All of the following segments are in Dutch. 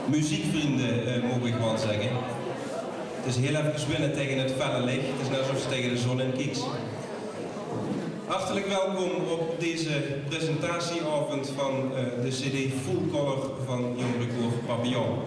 muziekvrienden, mogen ik wel zeggen. Het is heel even winnen tegen het felle licht. Het is net alsof ze tegen de zon in kieks. Hartelijk welkom op deze presentatieavond van de CD Full Color van Jong Recours Papillon.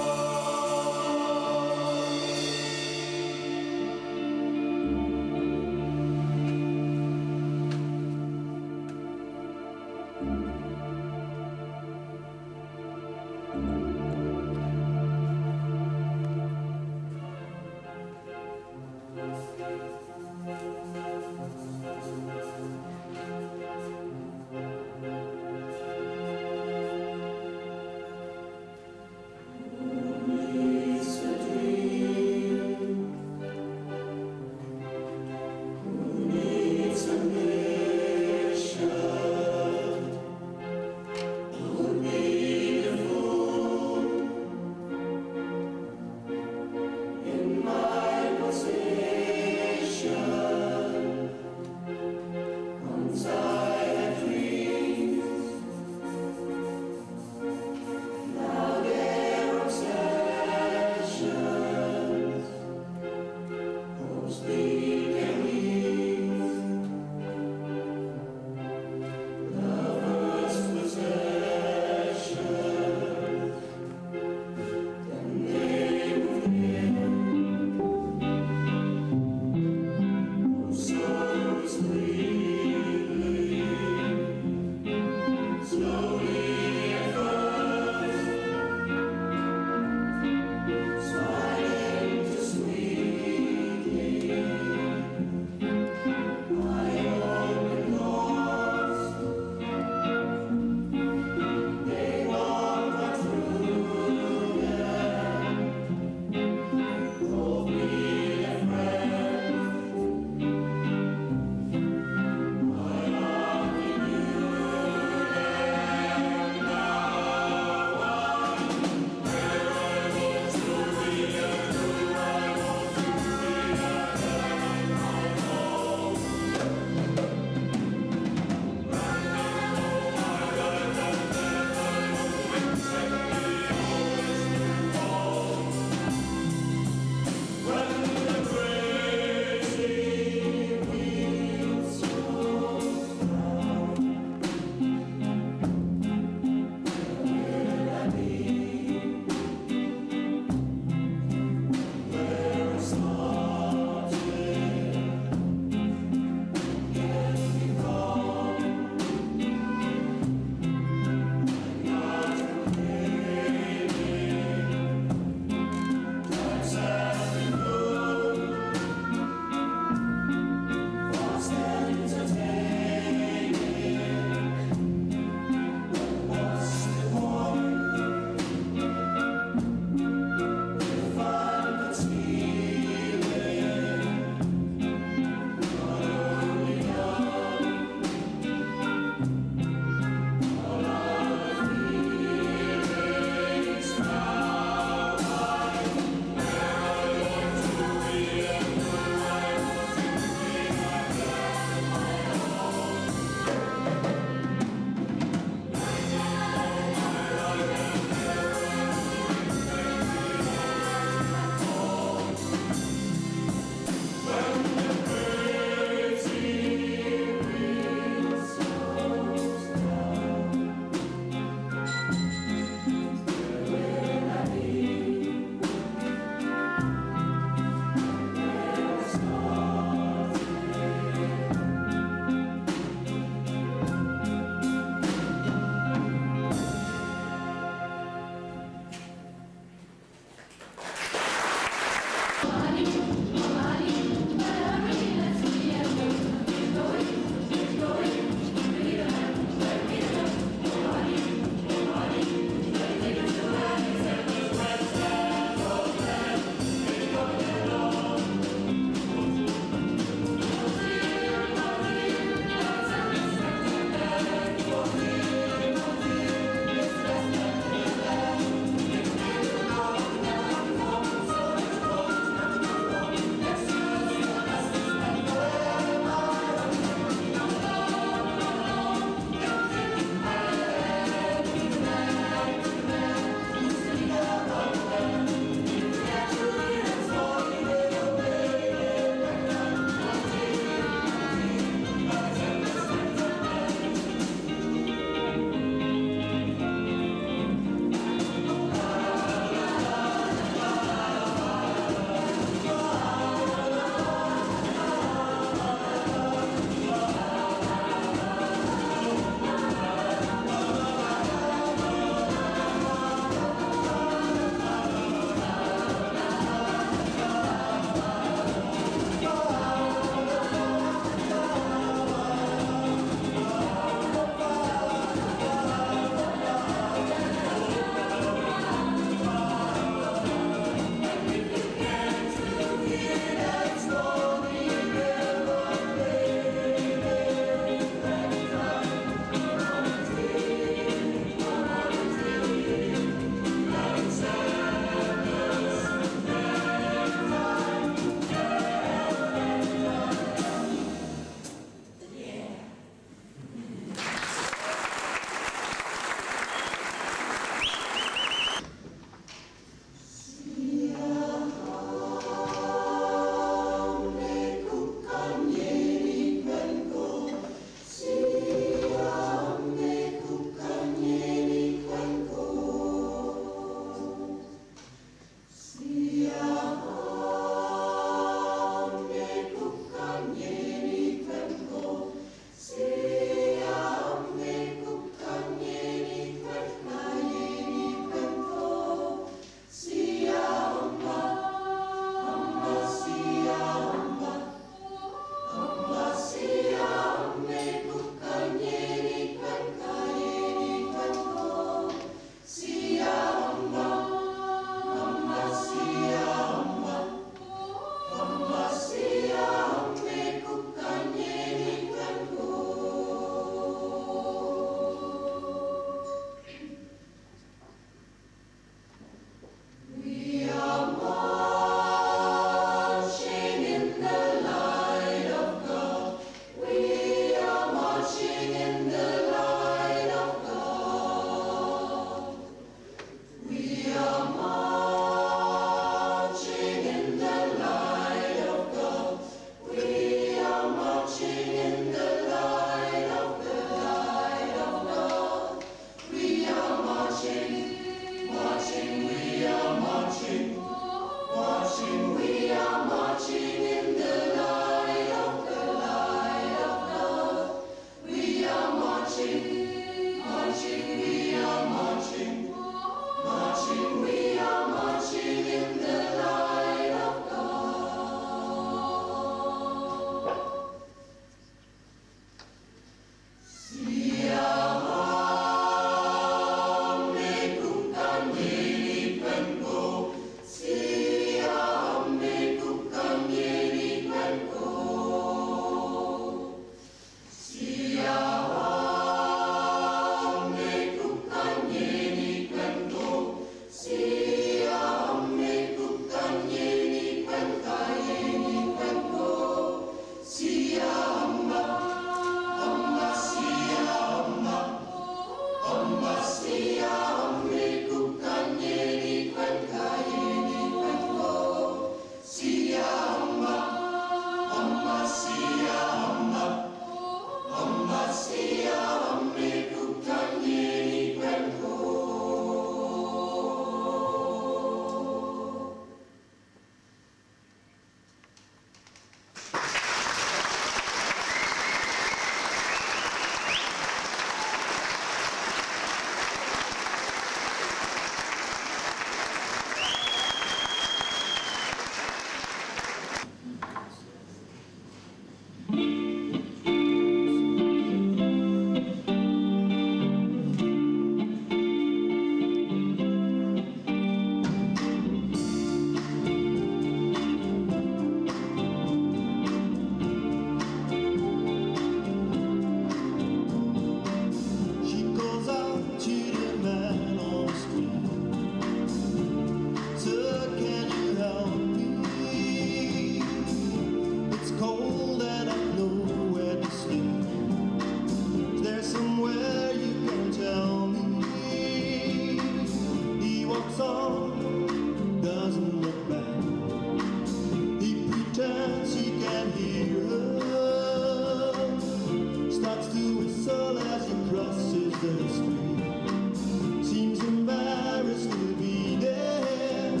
whistle as he crosses the street. Seems embarrassed to be there.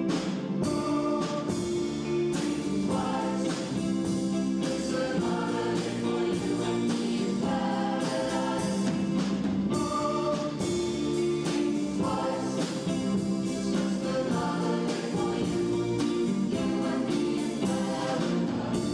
Twice, it's an holiday for you and me in paradise. Twice, it's just an holiday for you and me in paradise.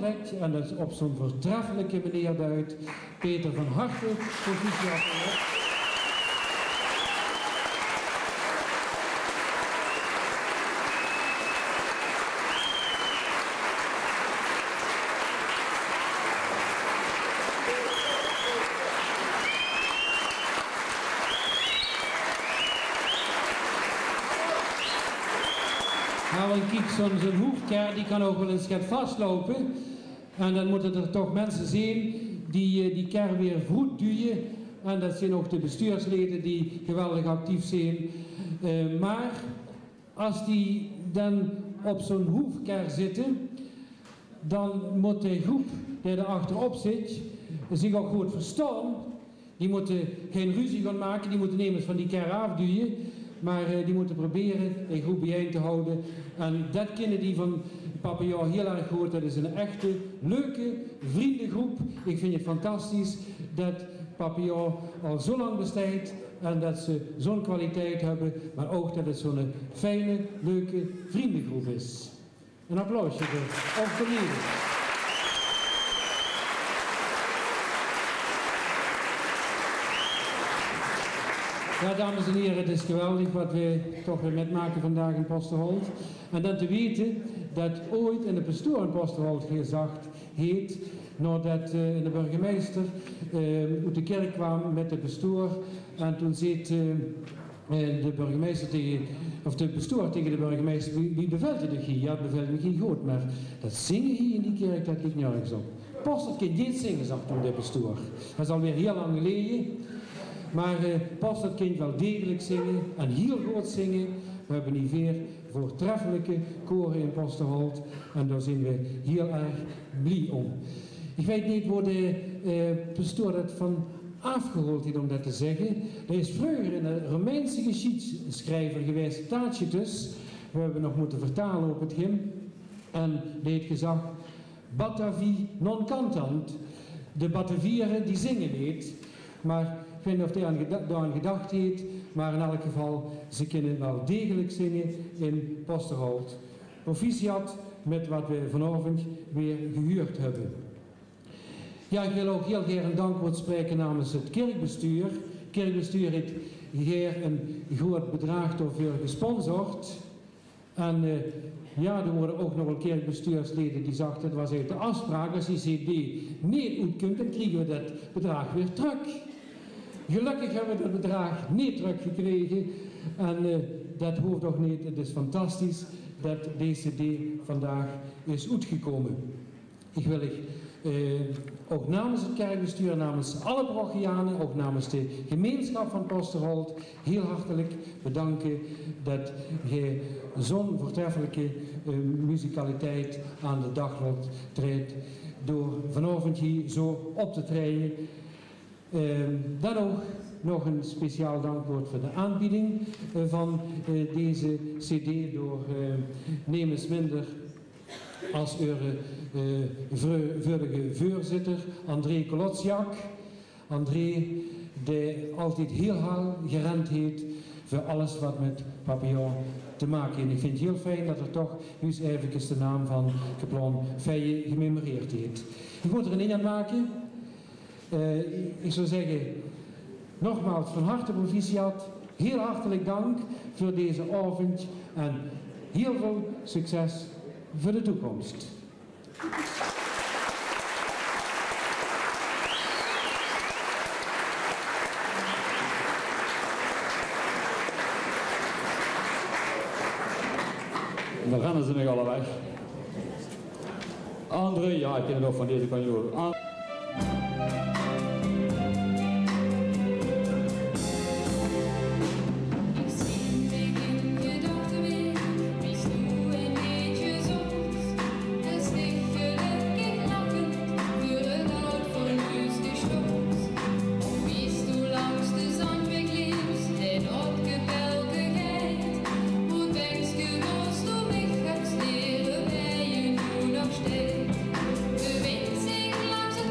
trekt en dat op zo'n voortreffelijke manier duidt. Peter van harte proficiat. Nou, kijk, zo'n hoefker die kan ook wel eens gaat vastlopen. En dan moeten er toch mensen zijn die die kar weer goed duwen. En dat zijn ook de bestuursleden die geweldig actief zijn. Maar als die dan op zo'n hoefker zitten, dan moet de groep die er achterop zit zich ook goed verstaan. Die moeten geen ruzie gaan maken, die moeten nemens van die kar afduwen. Maar die moeten proberen de groep bijeen te houden. En dat kennen die van Papillon heel erg goed. Dat is een echte, leuke vriendengroep. Ik vind het fantastisch dat Papillon al zo lang bestaat. En dat ze zo'n kwaliteit hebben. Maar ook dat het zo'n fijne, leuke vriendengroep is. Een applausje voor ons familie. Ja, dames en heren, het is geweldig wat we toch weer metmaken vandaag in Posterholt. En dan te weten dat ooit in de pastoor in Posterholt gezegd heet, nadat de burgemeester uit de kerk kwam met de pastoor. En toen zei de burgemeester tegen, of de pastoor tegen de burgemeester, wie bevelt het hier? Ja, het bevelt me geen goed, maar dat zingen hier in die kerk, dat liep nergens op. Postert kan niet zingen, zegt toen de pastoor. Dat is alweer heel lang geleden. Maar pas dat kind wel degelijk zingen en heel goed zingen. We hebben hier weer voortreffelijke koren in Posterholt en daar zijn we heel erg blij om. Ik weet niet waar de pastoor dat van afgehaald heeft om dat te zeggen. Er is vroeger een Romeinse geschiedschrijver geweest, Tacitus. We hebben nog moeten vertalen op het hymn. En die heeft gezegd, Batavi non cantant. De Batavieren die zingen niet, maar ik weet niet of hij daaraan gedacht heeft, maar in elk geval, ze kunnen wel degelijk zingen in Posterholt. Proficiat met wat we vanavond weer gehuurd hebben. Ja, ik wil ook heel graag een dankwoord spreken namens het kerkbestuur. Het kerkbestuur heeft hier een groot bedrag daarvoor gesponsord. En ja, er worden ook nog wel kerkbestuursleden die zeggen, dat was uit de afspraak, als die CD niet uitkomt, dan krijgen we dat bedrag weer terug. Gelukkig hebben we dat bedrag niet teruggekregen en dat hoeft ook niet. Het is fantastisch dat deze CD vandaag is uitgekomen. Ik wil ook namens het kerkbestuur, namens alle parochianen, ook namens de gemeenschap van Posterholt heel hartelijk bedanken dat je zo'n voortreffelijke muzikaliteit aan de dag treedt door vanavond hier zo op te treden. Dan ook nog een speciaal dankwoord voor de aanbieding van deze CD door Nemens Minder als vorige voorzitter André Kolotsiak. André die altijd heel hard gerend heeft voor alles wat met Papillon te maken heeft. Ik vind het heel fijn dat er toch nu even de naam van Kaplan Feijen gememoreerd heeft. Ik moet er een in aan maken. Ik zou zeggen, nogmaals van harte proficiat, heel hartelijk dank voor deze avond en heel veel succes voor de toekomst. En dan rennen ze nog alle weg. André, ja, ik ken het ook van deze kanjoor. Langs het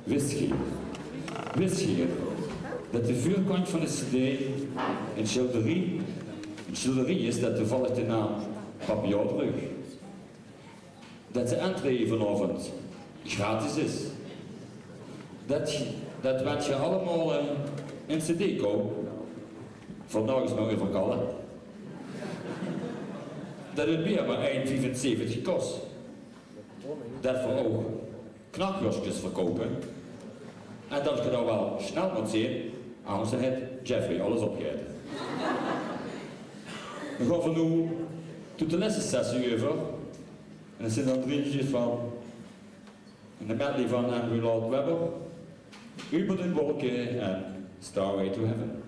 Wist je dat de vuurkant van de cd een schilderie is dat toevallig de naam Papillon droeg? Dat de entree vanavond gratis is. Dat wat je allemaal in cd koopt, vandaag is nog even kallen. Dat het bier maar 1,75 kost. Dat we ook knakworstjes verkopen. En dat je dan wel snel moet zien, anders dan het Jeffrey alles opgeten. We gaan van nu tot de lessensessie over. En er zijn dan 3 liedjes van een medley van Andrew Lloyd Webber, Über den Wolken en Starway to Heaven.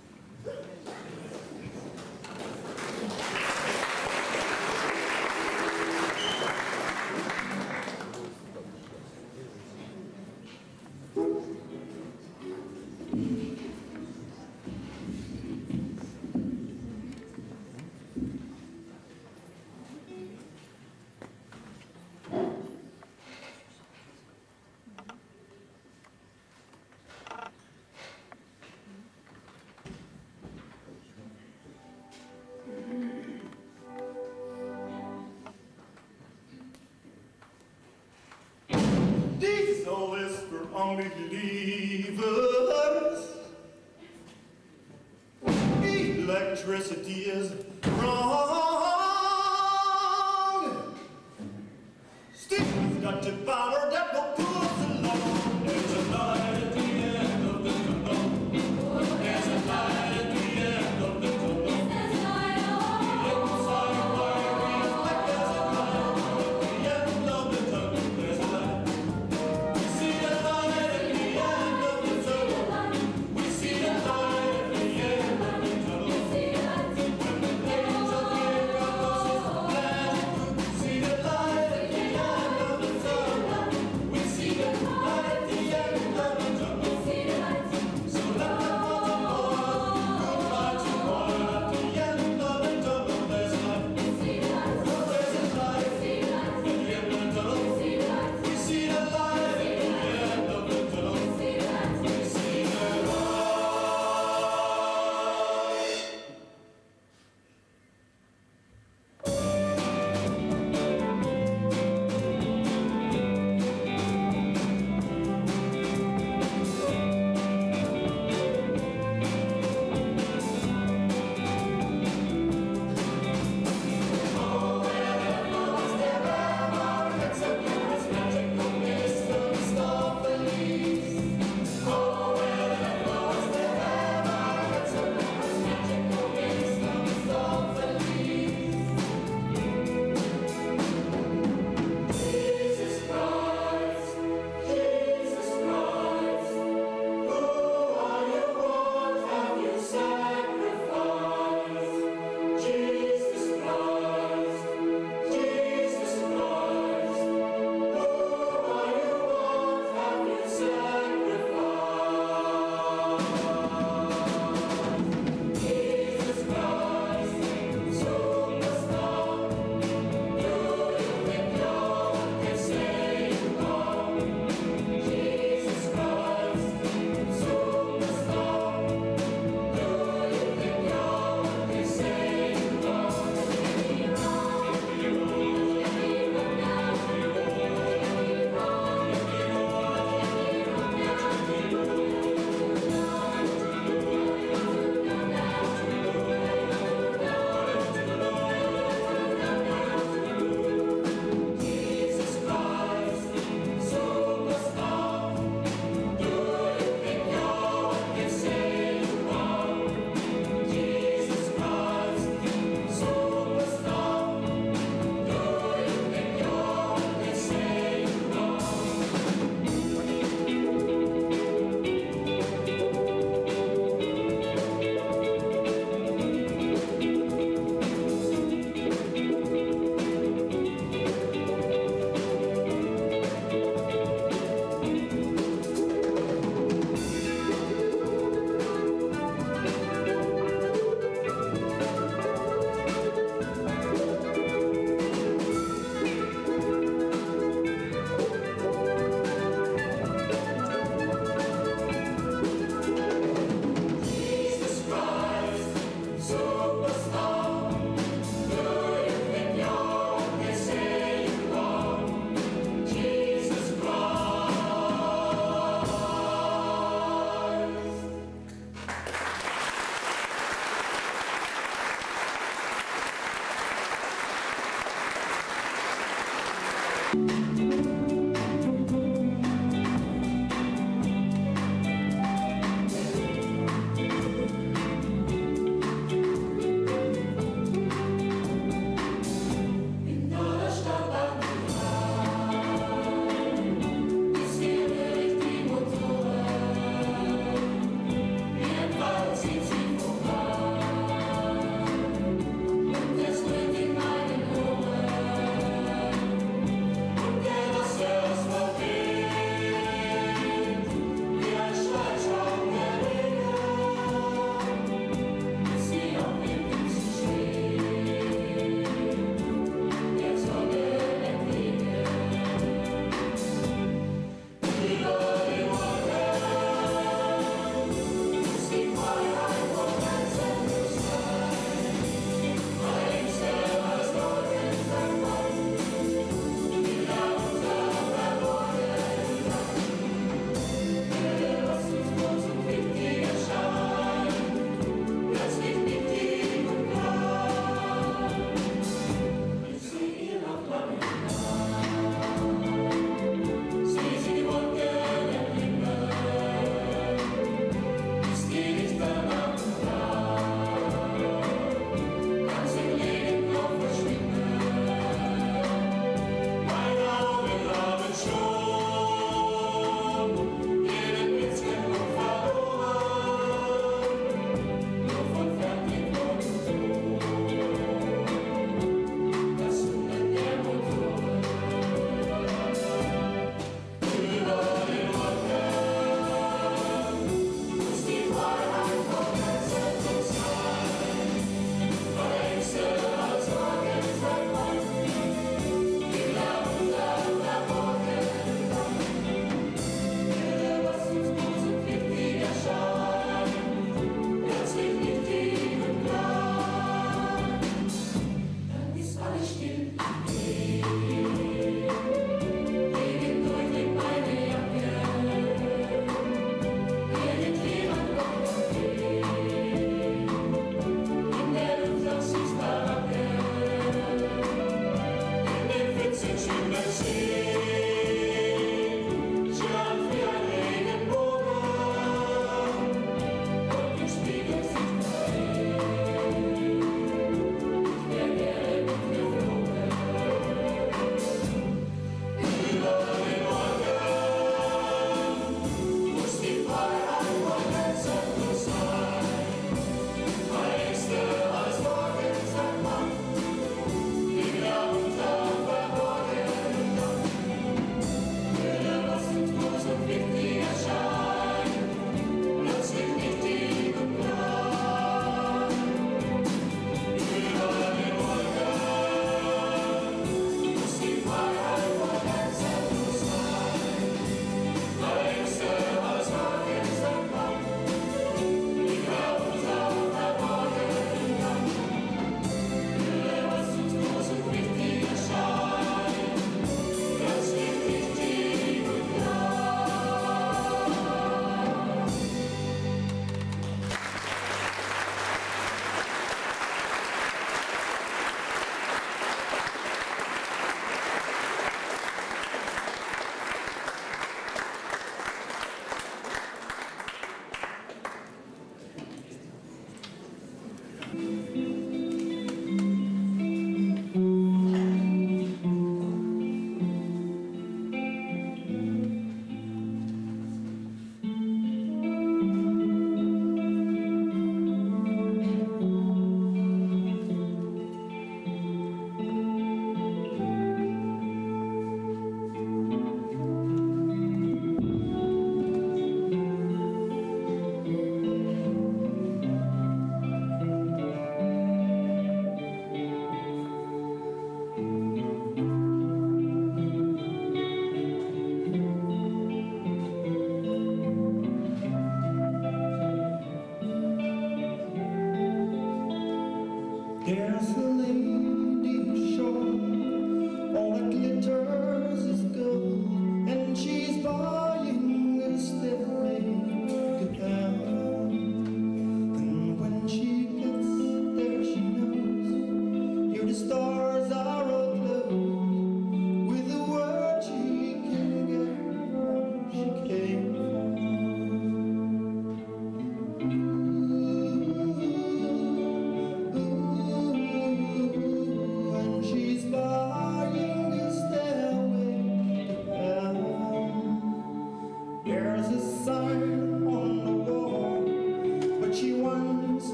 Diesel is for unbelievers. Electricity is wrong. Steam's got the power that will pull us along. There's a light at the end of the tunnel. There's a light at the end of the tunnel. The inside wire is like there's a light at the end of the tunnel. There's a light. We see the light at the end of the tunnel. We see the light at the end of the tunnel. When the days of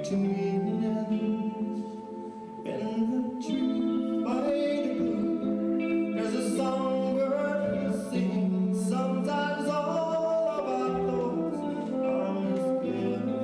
between us. In the tree by the blue, there's a songbird who sings. Sometimes all of our thoughts are misgiven.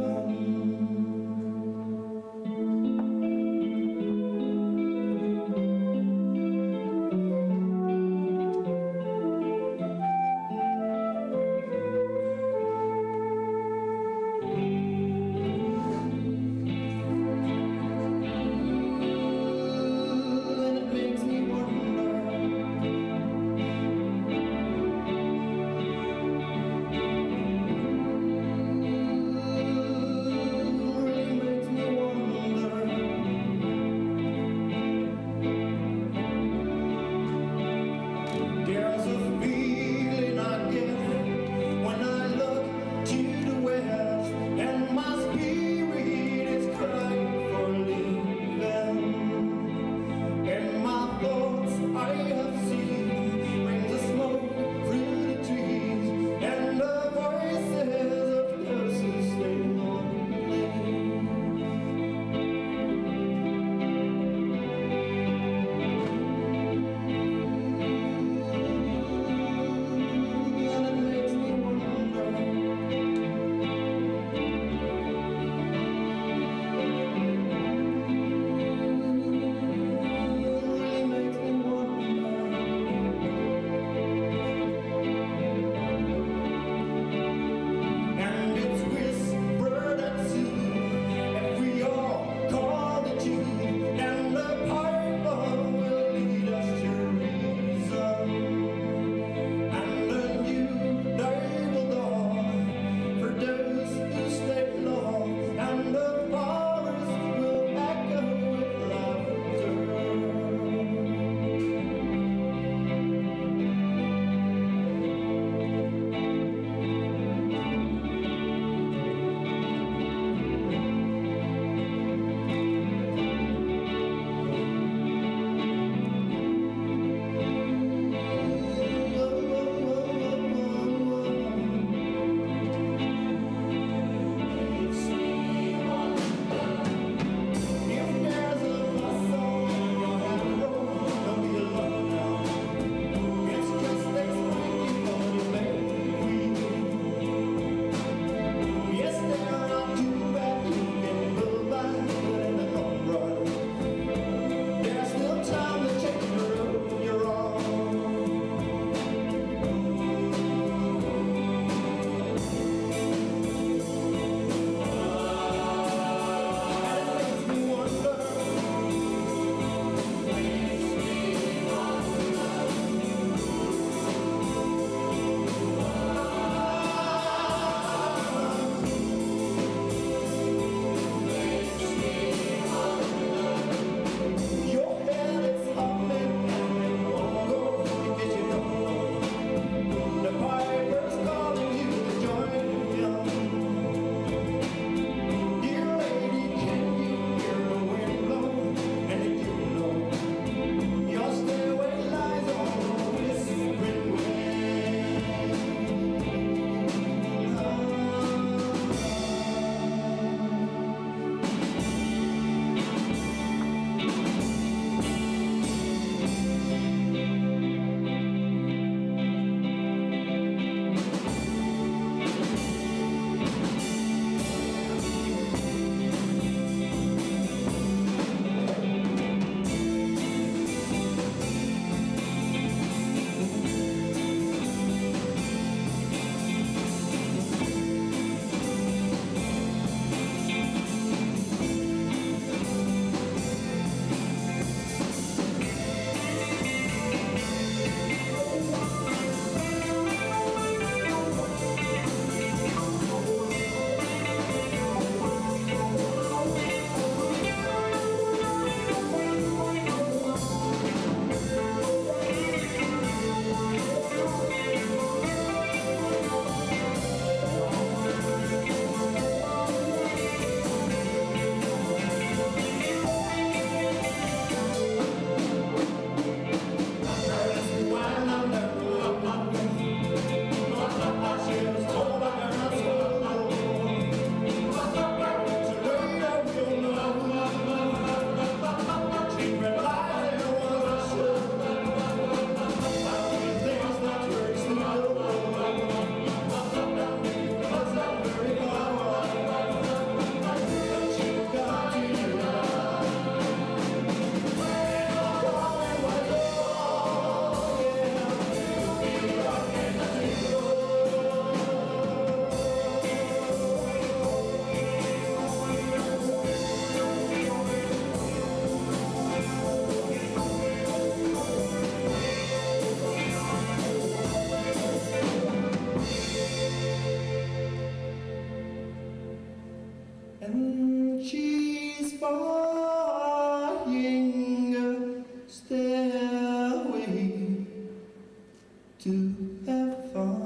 flying stairway to heaven.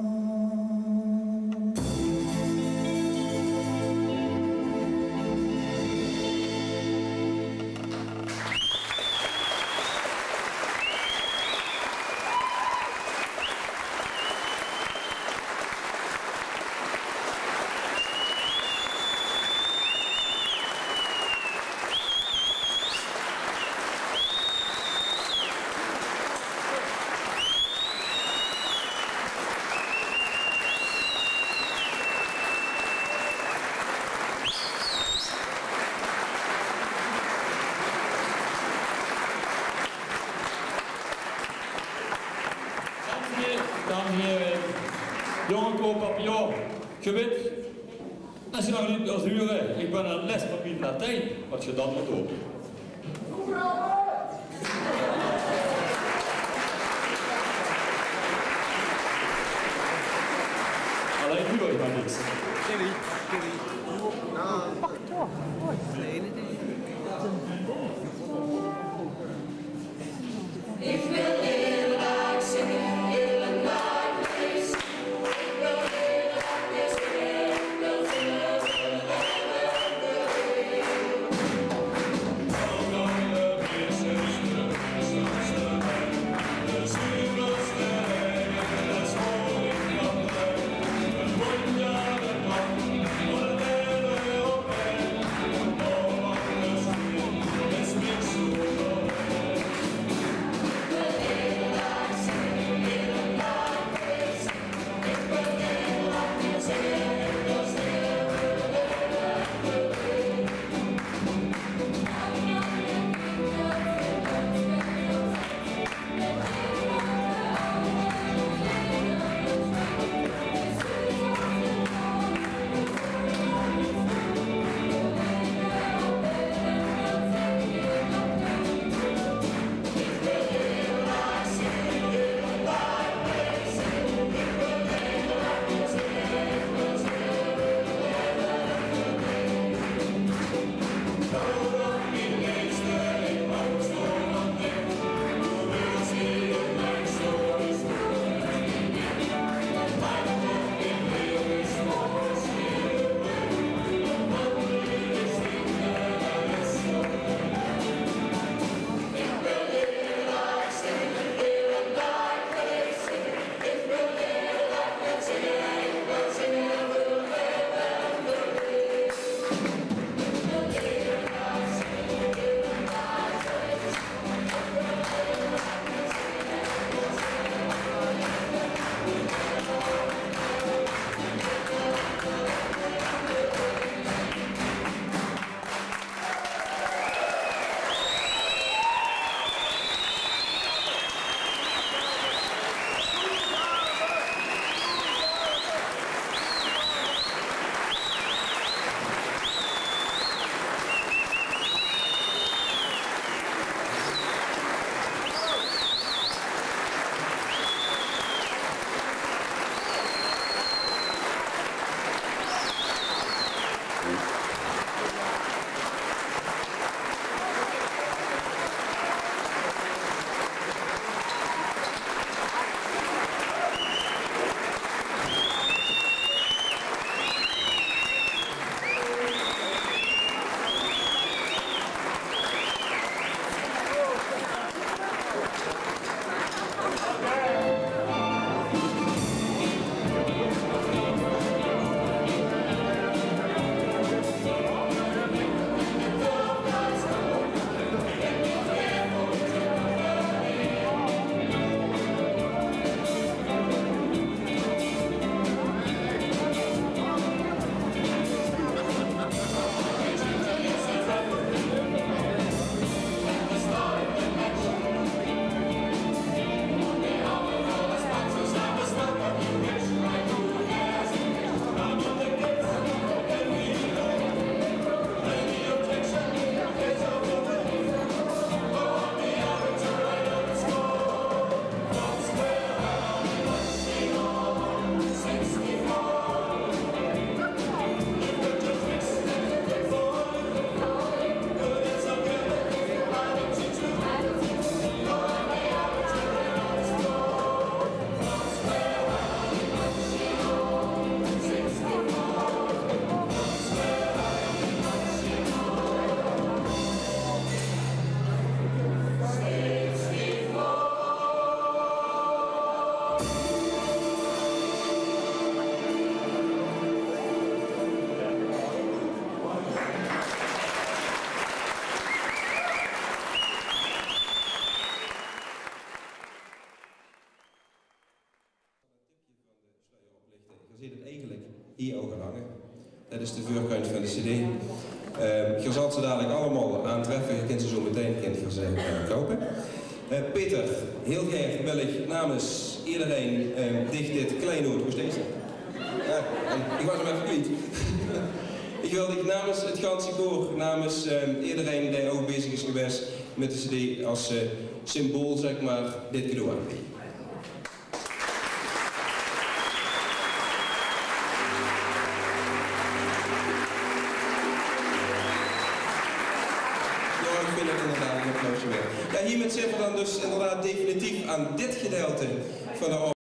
Dames en heren, jonge koop Papillon, je weet, als je nog niet wilt huren, ik ben een les van in Latijn, wat je dan moet doen. Alleen nu hoor je maar niks. Ik wil hele dag zingen, hele dag lezen. Ik wil hele dag lezen, ik wil zingen, zingen, zingen, is de voorkant van de cd. Je zal ze dadelijk allemaal aantreffen, je kunt ze zo meteen kopen. Peter, heel graag wil ik namens iedereen dicht dit kleinoot, hoe is deze? Ja, ik was hem even kwijt. Ik wil dit namens het ganse koor, namens iedereen die ook bezig is geweest met de cd als symbool, zeg maar, dit cadeau aanbieden. Ja, hiermee zitten we dan dus inderdaad definitief aan dit gedeelte van de